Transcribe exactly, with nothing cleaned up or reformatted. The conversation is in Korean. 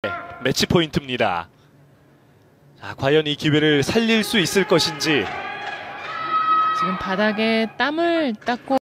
매치 포인트입니다. 자, 과연 이 기회를 살릴 수 있을 것인지. 지금 바닥에 땀을 닦고